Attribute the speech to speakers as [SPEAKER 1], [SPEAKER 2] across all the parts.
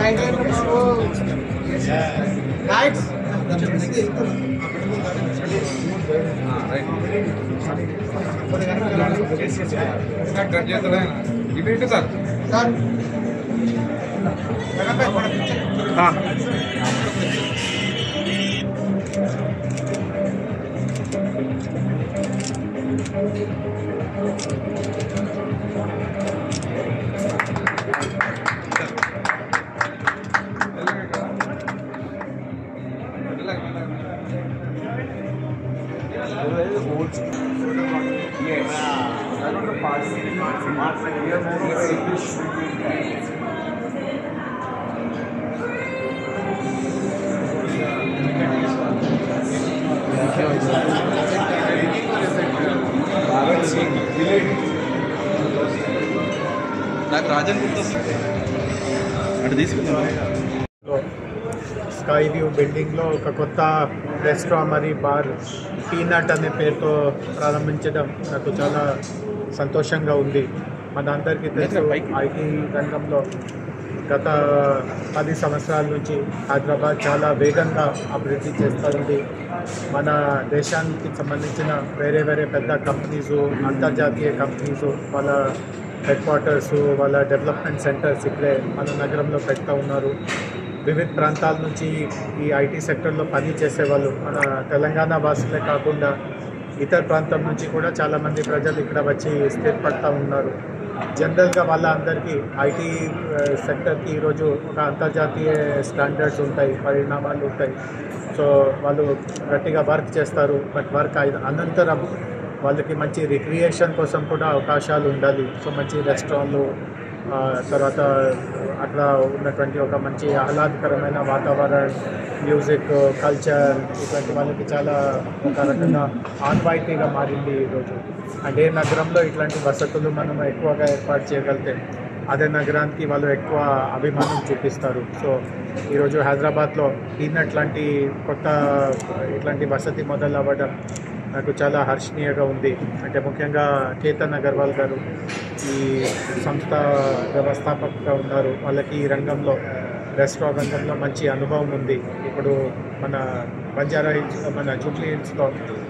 [SPEAKER 1] Sky view బిల్డింగ్లో ఒక కొత్త రెస్టారెంట్ మరియు బార్ పీనట్ అనే పేరుతో ప్రారంభించడం నాకు చాలా సంతోషంగా ఉంది. మన అందరికీ తెలుసు ఐటీ రంగంలో గత 10 సంవత్సరాల నుంచి హైదరాబాద్ చాలా వేగంగా అభివృద్ధి చేస్తుంది. మన దేశానికి సంబంధించిన వేరే పెద్ద కంపెనీసు, అంతర్జాతీయ కంపెనీసు వాళ్ళ హెడ్ క్వార్టర్స్, వాళ్ళ డెవలప్మెంట్ సెంటర్స్ ఇక్కడే మన నగరంలో పెడతా ఉన్నారు. వివిధ ప్రాంతాల నుంచి ఈ ఐటీ సెక్టర్లో పని చేసేవాళ్ళు మన తెలంగాణ వాసులే కాకుండా ఇతర ప్రాంతం నుంచి కూడా చాలామంది ప్రజలు ఇక్కడ వచ్చి స్థిరపడతా ఉన్నారు. జనరల్గా వాళ్ళందరికీ ఐటీ సెక్టర్కి ఈరోజు ఒక అంతర్జాతీయ స్టాండర్డ్స్ ఉంటాయి, పరిణామాలు ఉంటాయి. సో వాళ్ళు గట్టిగా వర్క్ చేస్తారు. బట్ వర్క్ అనంతరం వాళ్ళకి మంచి రిక్రియేషన్ కోసం కూడా అవకాశాలు ఉండాలి. సో మంచి రెస్టారెంట్లు, తర్వాత అక్కడ ఉన్నటువంటి ఒక మంచి ఆహ్లాదకరమైన వాతావరణం, మ్యూజిక్, కల్చర్ ఇట్లాంటి వాళ్ళకి చాలా ఒక రకంగా ఆన్వాయితీగా మారింది ఈరోజు. అండ్ ఏ నగరంలో ఇట్లాంటి వసతులు మనం ఎక్కువగా ఏర్పాటు చేయగలిగితే అదే నగరానికి వాళ్ళు ఎక్కువ అభిమానం చూపిస్తారు. సో ఈరోజు హైదరాబాద్లో ఇట్లాంటి కొత్త ఇట్లాంటి వసతి మొదలు అవ్వడం నాకు చాలా హర్షణీయంగా ఉంది. అంటే ముఖ్యంగా కేతన్ అగర్వాల్ గారు ఈ సంస్థ వ్యవస్థాపకగా ఉన్నారు. వాళ్ళకి ఈ రంగంలో రెస్టారెంట్ రంగంలో మంచి అనుభవం ఉంది. ఇప్పుడు మన బంజారా హిల్స్, మన జూబ్లీ హిల్స్లో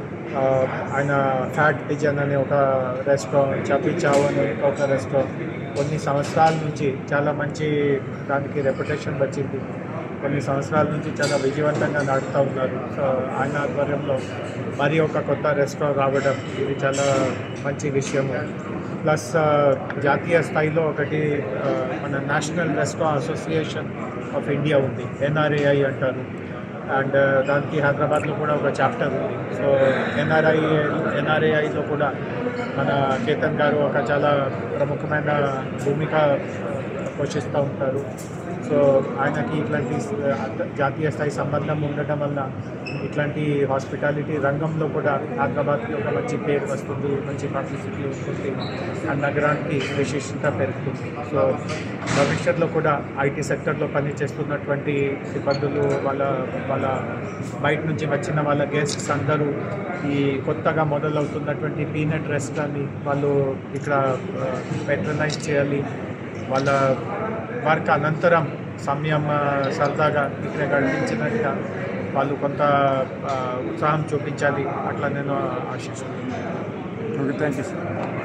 [SPEAKER 1] ఆయన ఫ్యాట్ పిజన్ అనే ఒక రెస్టారెంట్, చపీ చావ్ అనే ఒక రెస్టారెంట్ కొన్ని సంవత్సరాల నుంచి చాలా మంచి దానికి రెప్యుటేషన్ వచ్చింది. కొన్ని సంవత్సరాల నుంచి చాలా విజయవంతంగా నడుపుతూ ఉన్నారు. సో ఆయన ఆధ్వర్యంలో మరి ఒక కొత్త రెస్టారెంట్ రావడం ఇది చాలా మంచి విషయము. ప్లస్ జాతీయ స్థాయిలో ఒకటి మన national restaurant association of India ఉంది, NRAI అంటారు. అండ్ దానికి హైదరాబాద్లో కూడా ఒక చాప్టర్ ఉంది. సో NRAIలో కూడా మన కేతన్ గారు ఒక చాలా ప్రముఖమైన భూమిక పోషిస్తూ ఉంటారు. సో ఆయనకి ఇట్లాంటి జాతీయ స్థాయి సంబంధం ఉండటం వల్ల ఇట్లాంటి హాస్పిటాలిటీ రంగంలో కూడా హైదరాబాద్కి ఒక మంచి పేరు వస్తుంది, మంచి పబ్లిసిటీ ఉంటుంది, ఆ నగరానికి విశిష్టత పెరుగుతుంది. సో భవిష్యత్తులో కూడా ఐటీ సెక్టర్లో పనిచేస్తున్నటువంటి సిబ్బందులు, వాళ్ళ బయట నుంచి వచ్చిన వాళ్ళ గెస్ట్స్ అందరూ ఈ కొత్తగా మొదలవుతున్నటువంటి పీనట్ రెస్టారెంట్ని వాళ్ళు ఇక్కడ పెట్రనైజ్ చేయాలి. వాళ్ళ వర్క్ అనంతరం సమయం సరదాగా ఇక్కడ గడిపించినట్టుగా వాళ్ళు కొంత ఉత్సాహం చూపించాలి. అట్లా నేను ఆశిస్తున్నాను.
[SPEAKER 2] Thank you sir.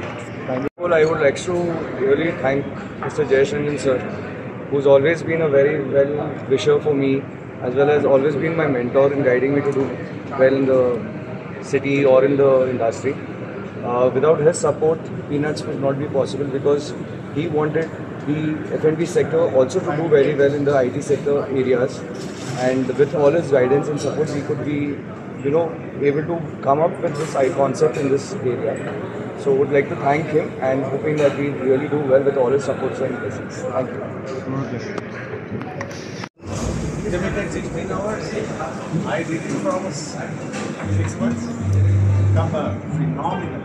[SPEAKER 2] I would like to really thank Mr. Jayashanjan sir, who's always been a very well wisher for me, as well as always been my mentor in guiding me to do well in the city or in the industry. Without his support, Peanuts would not be possible, because he wanted the F&B sector also to do very well in the IT sector areas, and with all his guidance and support, we could be, able to come up with this concept in this area. So would like to thank him and hoping that we really do well with all his supports and blessings. Thank you.
[SPEAKER 1] Limited 16 hours. I did it for almost 6 months. Come phenomenal.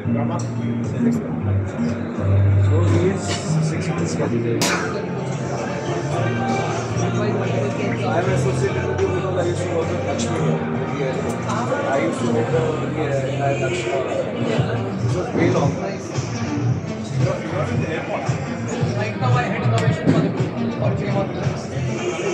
[SPEAKER 1] So he is 6 months. I am associated with you because I used to work with Lakshmi. I used to make the Lakshmi. It was way long. You are in the airport. Right now I had innovation for the group for 3 months.